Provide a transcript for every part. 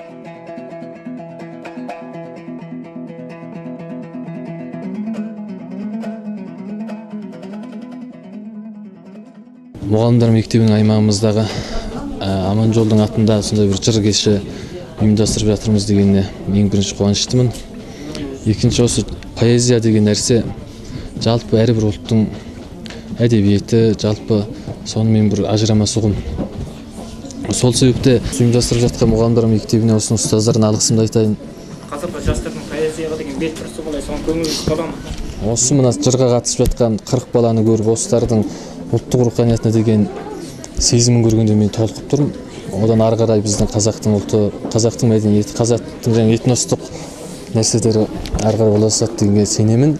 Мұғалімдар мектебінің аймағымыздағы Аманжолдың атында сондай бір жыр кеші ұйымдастырып жатырмыз дегеніне ең бірінші қуаныштымын. Екінші, осы поэзия деген нәрсе жалпы әрбір ұлттың әдебиеті, жалпы сонымен бір ажырамас ұғым. Сол себепте ұйымдастырып жатқан мұғалімдар мектебіне осының ұстаздарын алғысымды айтайын. Қазіргі жастардың поэзияға деген бет бұрысы болай, соның көңіліңіз тола ма? Осы мына жырға қатысып жатқан 40 баланы көріп, осылардың ұлттық руханиятына деген сезімін көргенде мен толқып тұрмын. Одан ары қарай біздің қазақтың ұлты, қазақтың мәдениеті, қазақтың және этностық нәрселері ары қарай ұласады дегенге сенемін.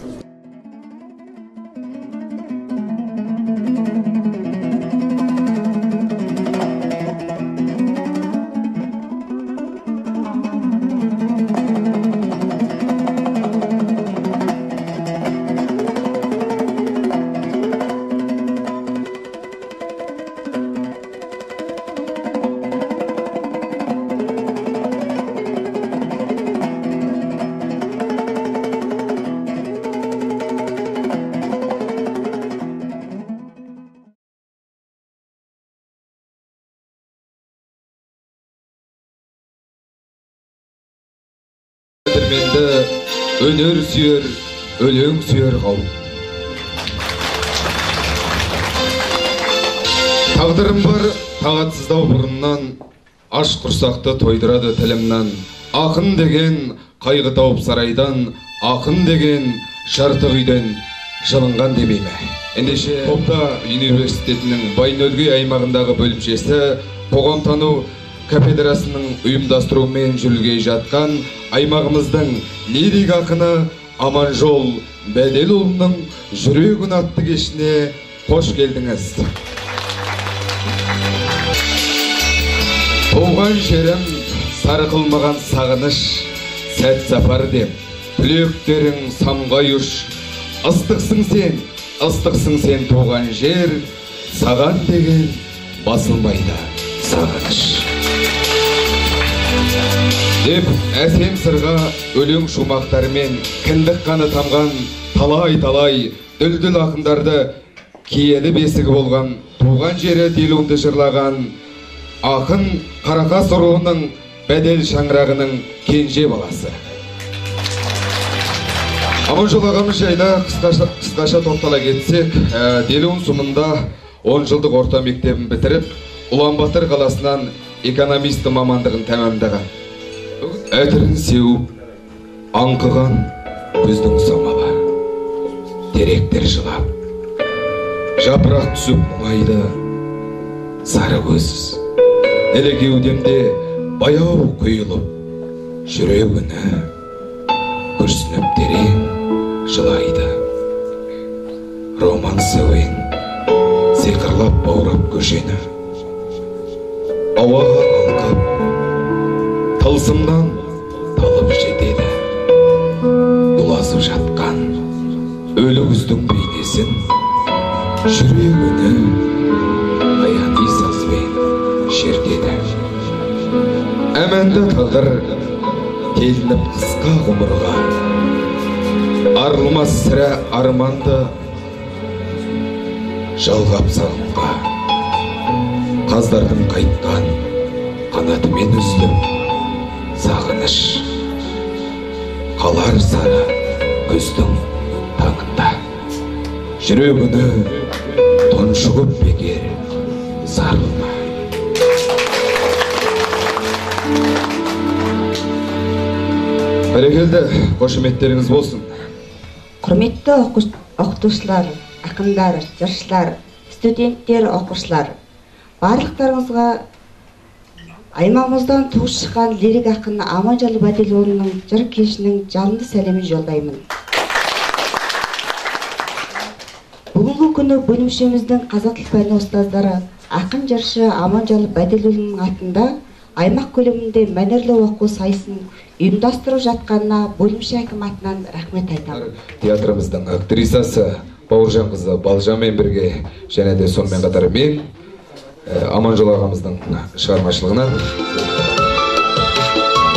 Өнер сүйер, өлең сүйер қауым. Тағдырым бар, тағатсыздау бұрыннан, аш құрсақты тойдырады тілімнен. Ақын деген қайғы тауып сарайдан, ақын деген жарты үйден жылынған демейме. Ендеше Топта университетінің Байнөлгей аймағындағы бөлімшесі қоғамтану кафедрасының ұйымдастыруымен жүргізіліп жатқан аймағымыздың лирик ақыны Аманжол Бәделұлының жүрегін атты кешіне қош келдіңіз. Туған жерім сарқылмаған сағыныш, сәт сапар деп, түлектерің самғай ұш. Ыстықсың сен туған жер, саған деген басылмайды сағыныш. Деп әсем сырға өлең шумақтарымен кіндік қаны тамған талай дүлдүл ақындарды киелі бесігі болған туған жері делуынды жырлаған ақын Қарақас руының Бәдел шаңырағының кенже баласы. Аманжол ағамыз жайлы қысқаша тоқтала кетсек, делуын сұмында 10 жылдық орта мектебін бітіріп, Ұлан-Батыр қаласынан экономист мамандығын тәмамдаған. Әтірін сеуіп, аңқыған күздің самалы, теректер жылап, жапырақ түсіп мұңайды, сары көз, әлі кеудемде баяу құйылып, жүрегіні күрсініп терең жылайды. Романсы ойын сиқырлап баурап көшені, ауаға қалқып, тылсымнан талып жетеді. Дуласып жатқан өлі күздің бейнесін, жүрегіні аяни сазбен шертеді. Әмәнді тағдыр телініп қысқа ғұмырға, арылмас сірә арманды жалғап сағымға. Қаздардың қайтқан қанатымен үзіліп, сағыныш қалар сары күздің таңында. Жүрегіні тұншығып бекер сарылма. Бәрекелді, қошеметтеріңіз болсын. Құрметті оқытушылар, ақындар, жыршылар, студенттер, оқушылар, барлықтарыңызға аймағымыздан туып шыққан лирик ақын Аманжол Бәделұлының жыр кешінің жалынды сәлемін жолдаймын. Бүгінгі күні бөлімшеміздің қазақ тіл пәні ұстаздары ақын жыршы Аманжол Бәделұлының атында аймақ көлемінде мәнерлі оқу сайысын ұйымдастырып жатқанына бөлімше акиматынан рахмет айтамын. Театрымыздың актрисасы Бауыржан қызы Балжанмен бірге және де сонымен қатар мен Аманжол ағамыздың шығармашылығынан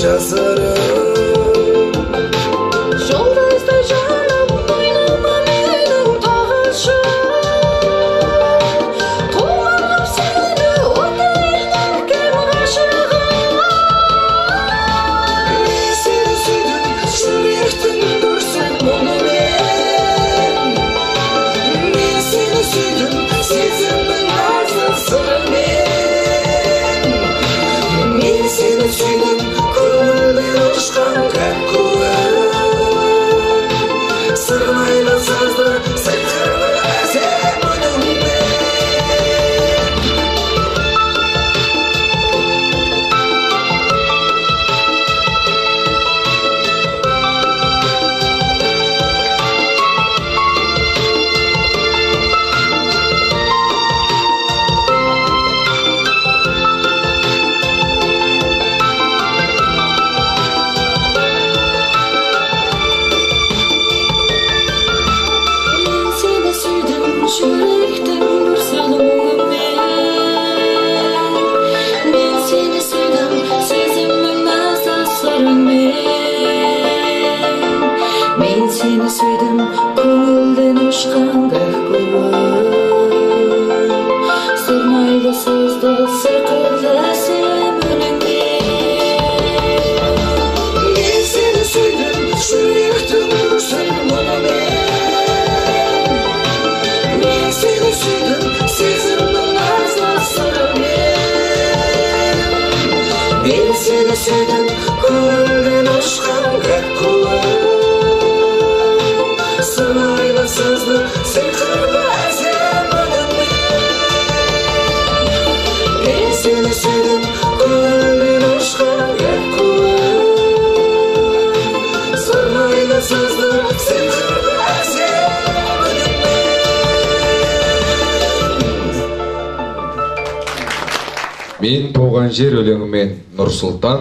Мен туған жер өлеңімен Нұрсұлтан.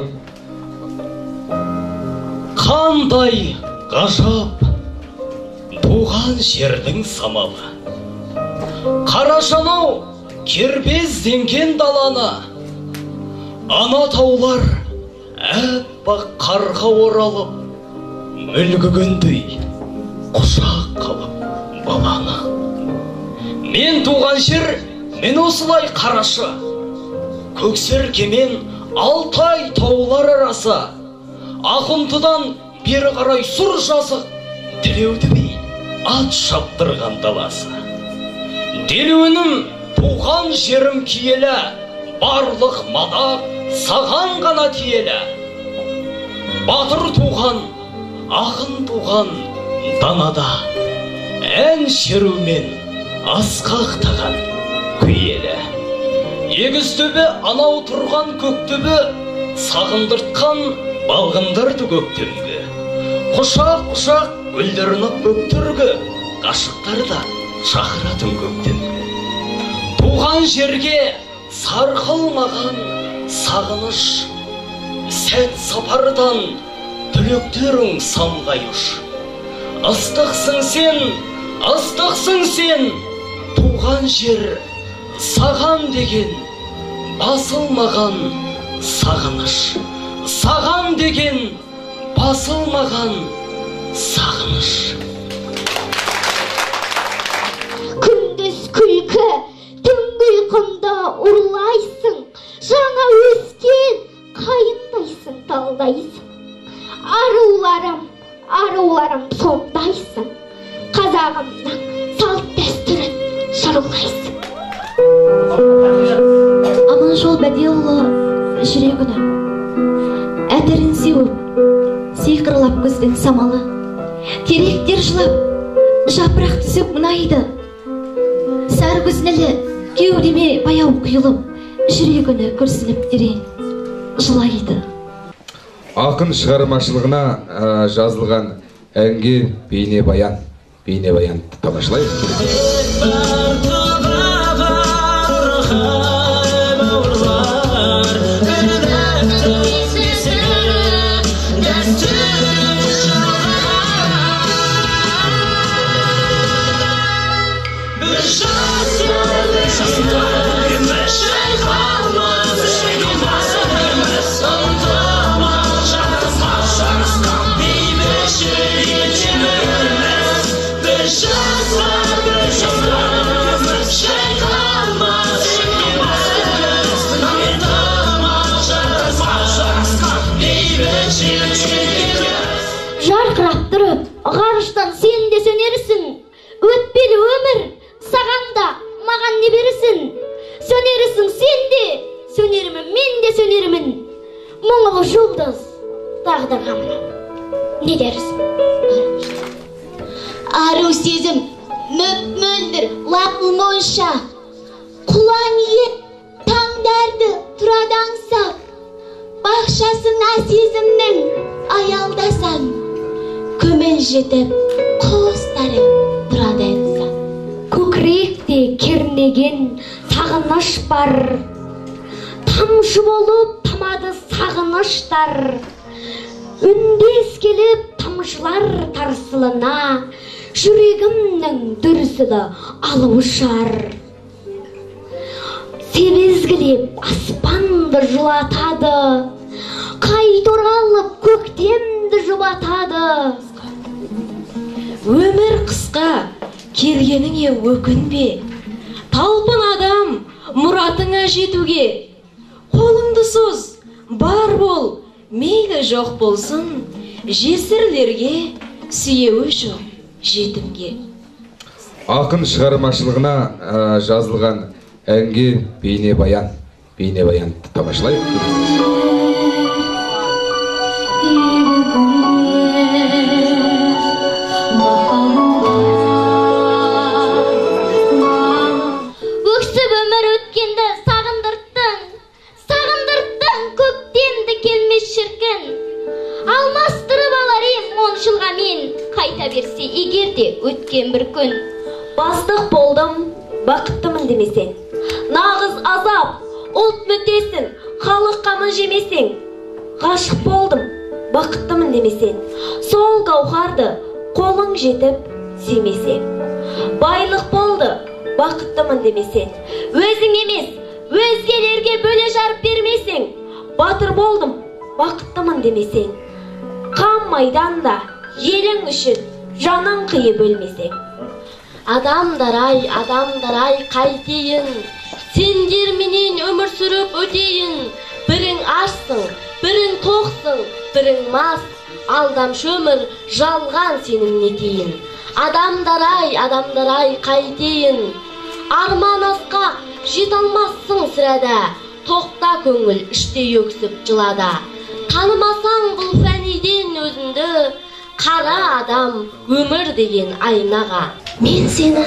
Қандай ғажап туған жердің самалы, қарашанау кербезденген даланы, ана таулар әппақ қарға оралып, мүлгігендей құшақ қалып баланы. Мен туған жер, мен осылай қарашы, көксеркемен Алтай таулар арасы, Ақұнтыдан бері қарай сұр жазық, Тілеуді би ат шаптырған даласы. Делеуінім туған жерім киелі, барлық мадақ саған ғана тиелі. Батыр туған, ақын туған данада, ән шерумен асқақтаған күйелі. Егіз төбе анау тұрған көктөбе, сағындыртқан балғындырды көктемге. Құшақ-құшақ гүлдерініп бөктіргі, ғашықтар да шақыратын көктемге. Туған жерге сарқылмаған сағыныш, сәт сапардан түлектерің самғайыш. Ыстықсың сен, туған жер саған деген басылмаған сағыныш. Саған деген басылмаған сағыныш. Күндіз күлкі, түнгі ұйқымда ұрлайсың, жаңа өскен қайындайсың, талдайсың. Аруларым сондайсың, қазағымның салт дәстүрін шырылдайсың. Аманжол Бәдиұлы жүрегіні әдірін сеуіп, сиқырлап күздің самалы, теректер жылап, жапырақ түсіп мұнайды. Сар күзнілі кеудеме баяу құйылып, жүрегіні күрсініп терең жылайды. Ақын шығармашылығына жазылған әнге бейнебаян тамашалайық. Şayxanımız, şeymazımız, sontamaz Жарқырап тұрып, ғарыштан сен де сөнерісің. Өтпелі өмір, саған да, маған не берісің? Сөнерісің сен де, сөнерімін, мен де сөнерімін. Мұңлы жұлдыз, тағдырға мына. Не дерісің? Ару сезім, мөп-мөлдір, лапыл монша. Құлан ет, таңдарды тұрадан сап. Бақшасына сезімнің аялдасаң. Көмел жетіп, қостары тұрадан сап. Көкіректе кернеген сағыныш бар. Тамшы болып тамады сағыныштар. Үндес келіп тамшылар тарсылына. Жүрегімнің дүрсілі алып ұшар. Себезгілеп аспанды жылатады. Қайта оралып көктемді жұбатады. Өмір қысқа, келгеніңе өкінбе. Талпын адам мұратыңа жетуге. Қолыңды соз, бар бол, мейлі жоқ болсын. Жесірлерге сүйеуі жоқ жетімге. Ақын шығармашылығына жазылған әнге бейнебаянды тамашалайық. Өксіп өмір өткенді сағындырттың, сағындырттың көктемді келмес шіркін. Алмастырып алар ем 10 жылға мен, қайта берсе егерде өткен бір күн. Бастық болдым, бақыттымын демесең. Нағыз азап, ұлт мүддесін, халық қамын жемесең. Ғашық болдым, бақыттымын демесең. Сол гауһарды қолың жетіп сүймесең. Байлық болды, бақыттымын демесең. Өзің емес, өзгелерге бөле жарып бермесең. Батыр болдым, бақыттымын демесең. Қан майданда елің үшін жаның қиып өлмесең. Адамдар ай, қайтейін. Сендер менен өмір сүріп өтейін. Бірің ашсың, бірің тоқсың, бірің мас. Алдамшы өмір жалған сенің нетейін. Адамдар ай, қайтейін. Арман асқа жет алмассың сірәді. Тоқта көңіл іште өксіп жылада. Танымасаң бұл фәниден өзіңді. Қара адам өмір деген айнаға. Мен сені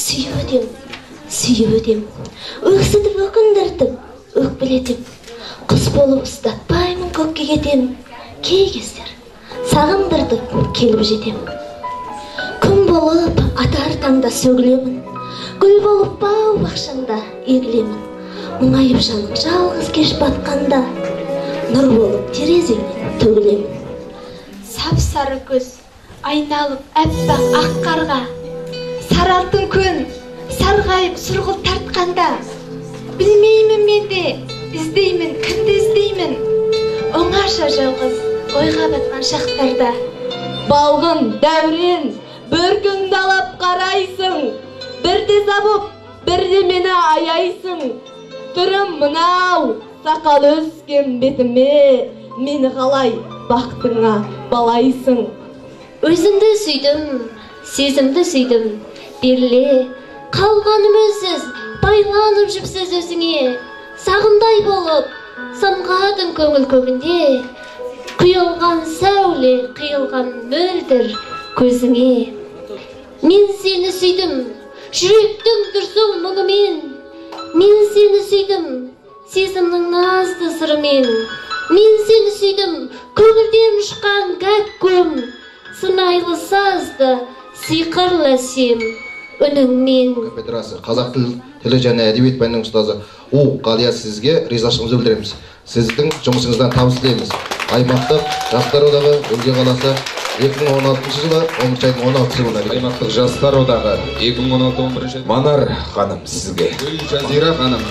сүйіп өтем. Өксітіп өкіндіртіп, өкпелетіп. Құс болып ұстатпаймын көкке кетем. Кей кездер сағындыртып келіп жетем. Күн болып атар таңда сөгілемін. Гүл болып бау бақшаңда егілемін. Мұңайып жаным жалғыз кеш батқанда. Нұр болып терезеңнен төгілемін. Сап-сары көз айналып әппақ ақ қарға. Саралтын күн сарғайып сұрғыл тартқанда. Білмеймін менде, іздеймін, кімді іздеймін. Оңаша жалғыз ойға батқан шақтарда. Балғын дәурен, бір күнді алап қарайсың. Бірде забып, бірде мені аяйсың. Түрім мынау, сақал өскен бетіме. Мені қалай бақытыңа балайсың. Өзімді сүйдім, сезімді сүйдім. Беріле, қалғаным өзсіз, байланып жіпсіз өзіңе. Сағындай болып, самғадың көңіл көгінде. Құйылған сәуле, қиылған мөлдір көзіңе. Мен сені сүйдім, жүректің дүрсің мұңымен. Мен сені сүйдім, сезімнің назды сырымен. Мен сені сүйдім, көңілден ұшқан гәккөм. Сыңайлы сазды, сиқырлы сем үніңмен. Федерация қазақ тілі және әдебиет пәнінің ұстазы Ғалия сізге ризашылығымызды білдіреміз. Сіздің жұмысыңыздан табыс тілейміз. Аймақтық жастар одағы Өлге қаласы 2016 жылы 10 айдың 16-сы күні. Аймақтық жастар одағы 2016-11 Манар ханым сізге. Жазира ханым.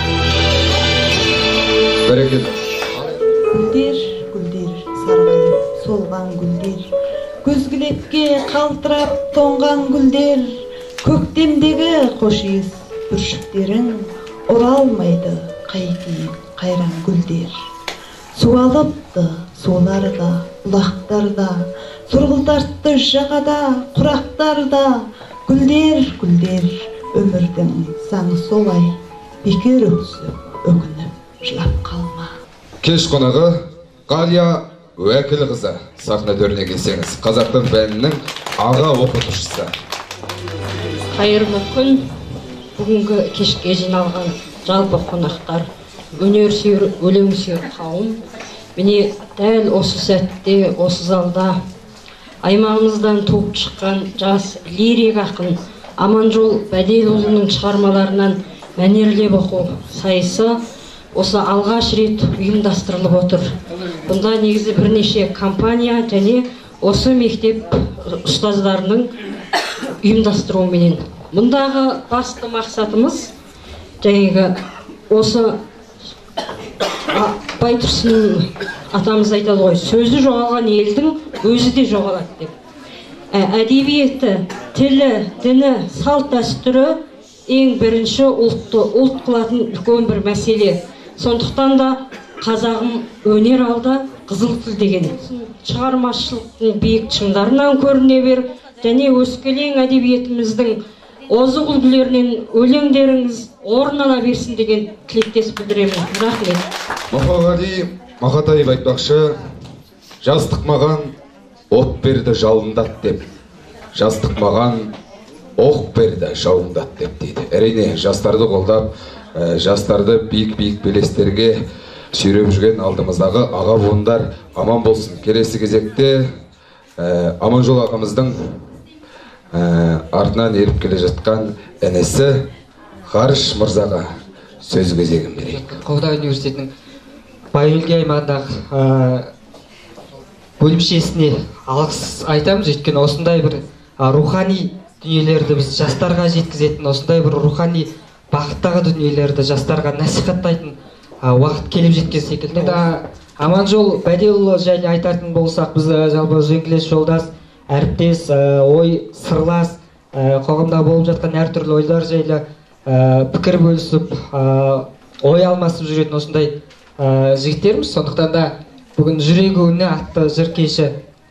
Бәрекелді. Гүлдер, сарғайып солған гүлдер. Көзгілепке қалтырап тоңған гүлдер. Көктемдегі қошиыс бүршіктерің оралмайды қайтейін қайран гүлдер. Суалыпты суларда, бұлақтарда, сұрғылтартты жағада, құрақтарда, гүлдер, гүлдер, өмірдің заңы солай, бекер өксіп, өкініп, жылап қалма. Кеш қонағы Қалия Уәкілқызы сахна төріне келсеңіз, қазақтың бәнінің аға оқытушысы. Қайырлы күн, бүгінгі кешке жиналған жалпы қонақтар, өнерсүйер, өлеңсүйер қауым. Міне дәл осы сәтте, осы залда аймағымыздан туып шыққан жас лирик ақын Аманжол Бәделұлының шығармаларынан мәнерлеп оқу сайысы осы алғаш рет ұйымдастырылып отыр. Бұнда негізі бірнеше компания және осы мектеп ұстаздарының ұйымдастыруыменен. Мұндағы басты мақсатымыз жаңағы осы Байтұрсын атамыз айтады ғой, сөзі жоғалған елдің өзі де жоғалады деп. Әдебиеті, тілі, діні, салт дәстүрі ең бірінші ұлт қылатын үлкен бір мәселе. Сондықтан да қазағым өнер алды, қызыл тіл деген. Шығармашылықтың биік шыңдарынан көріне бер, және өскелең әдебиетіміздің озық үлгілерінен өлеңдеріңіз орын ала берсін деген тілектес білдіремін. Рахмет. Мұқағали Мақатаев айтпақшы, жастық маған от берді жалындат деп, жастық маған оқ берді жауындат деп дейді. Әрине, жастарды қолдап, жастарды биік-биік белестерге сүйреп жүрген алдымыздағы аға буындар аман болсын. Келесі кезекте Аманжол ағамыздың артынан еріп келе жатқан інісі Ғарыш мырзаға сөз кезегін берейік. Қоғда университетінің Байөлге аймағындағы бөлімшесіне алғыс айтамыз, өйткені осындай бір рухани дүниелерді біз жастарға жеткізетін, осындай бір рухани бақыттағы дүниелерді жастарға насихаттайтын уақыт келіп жеткен секілді. Аманжол Бәделұлы жайлы айтатын болсақ, біз жалпы жеңгілес жолдас, әріптес, ой сырлас, қоғамда болып жатқан әртүрлі ойлар жайлы пікір бөлісіп, ой алмасып жүретін осындай жігіттеріміз. Сондықтан да бүгін жүрегі үні атты жыр кеші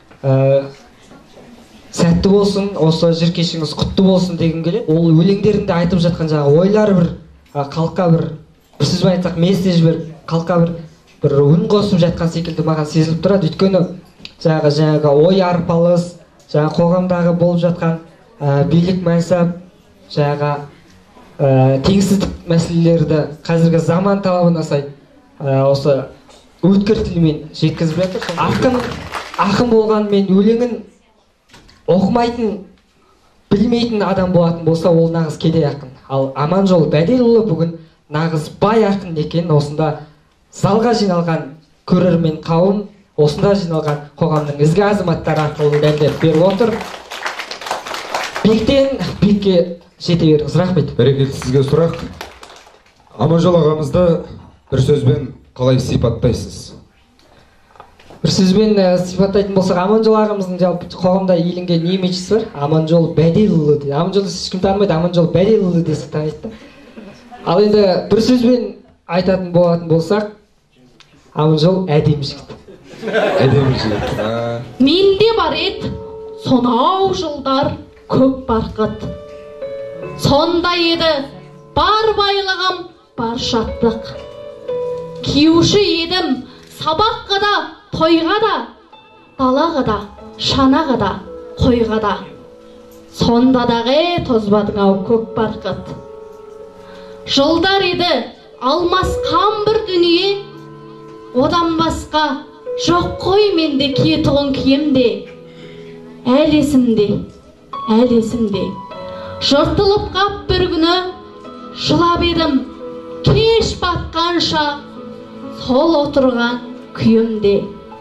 сәтті болсын, осы жыр кешіңіз құтты болсын деген келеді. Ол өлеңдерінде айтып жатқан жаңағы ойлары бір халыққа бір сөзбен айтсақ месседж бір халыққа бір үн қосып жатқан секілді маған сезіліп тұрады. Өйткені жаңағы ой арпалыс, жаңағы қоғамдағы болып жатқан билік мәнсап, жаңағы теңсіздік мәселелерді қазіргі заман талабына сай осы өткір тілмен жеткізіп жатыр. Ақын болғанмен өлеңін оқымайтын, білмейтін адам болатын болса, ол нағыз кедей ақын. Ал Аманжол Бәделұлы бүгін нағыз бай ақын екенін осында залға жиналған көрермен қауым, осында жиналған қоғамның ізгі азаматтары арқылы дәлелдеп беріп отыр. Биіктен биікке жете беріңіз. Рахмет. Бәрекелді, сізге сұрақ. Аманжол ағамызды бір сөзбен қалай сипаттайсыз? Бір сөзбен сипаттайтын болсақ, Аманжол ағамыздың жалпы қоғамда еленген имиджісі бар. Аманжол Бәделұлы дейді. Аманжолды ешкім танымайды, Аманжол Бәделұлы десе таниды. Ал енді бір сөзбен айтатын болатын болсақ, Аманжол әдемі жігіт. Әдемі жігіт. Менде бар ед сонау жылдар көк барқыт. Сонда еді бар байлығым, бар шаттық. Киюші едім сабаққа да, тойға да, далаға да, шанаға да, қойға да. Сонда дағы тозбадың ау көк барқыт. Жылдар еді алмас қамбыр дүние, одан басқа жоқ қой менде киетұғын киемде. Әл есімде. Жыртылып қап бір күні, жылап едім кеш батқанша, сол отырған күйімде.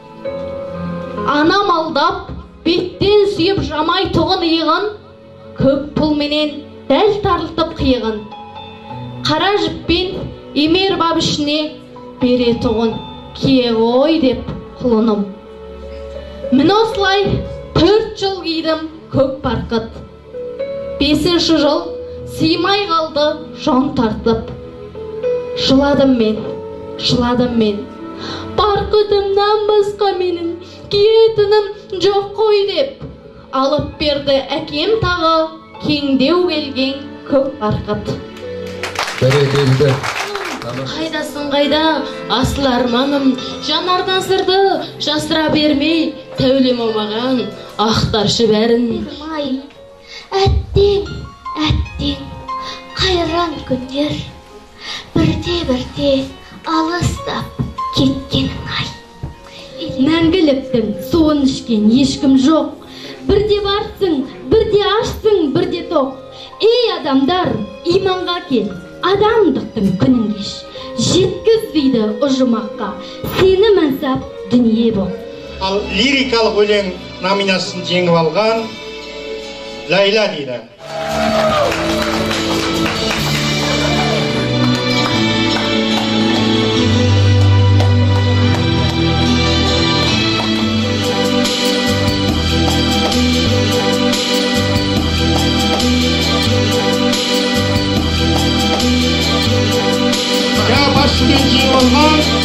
Анам алдап, беттен сүйіп жамай тұғын иығын, көк пұлменен дәл тарылтып қиығын. Қара жіппен емер бап ішіне бере тұғын кие ғой деп құлыным. Мен осылай 4 жыл кидім көк барқыт. 5-ші жыл сыймай қалды жон тартып. Жыладым мен, Барқытымнан басқа менің киетінім жоқ қой деп алып берді әкем тағы кеңдеу келген көк барқыт. Бәрекелді. Қайдасың қайда асыл арманым, жанардан сырды жасыра бермей тәулем маған ақтаршы бәрін. Әттең қайран күндер, бірте алыстап кеткенің ай. Мәңгіліктің суын ішкен ешкім жоқ, бірде барсың, бірде ашсың, бірде тоқ. Ей адамдар, иманға кел, адамдықтың күнін кеш. Жеткіз дейді ұжымаққа, сені мәнсап дүние бол. Ал лирикалық өлең номинациясын жеңіп алған Лайла дейді. Басымен жеңіп алған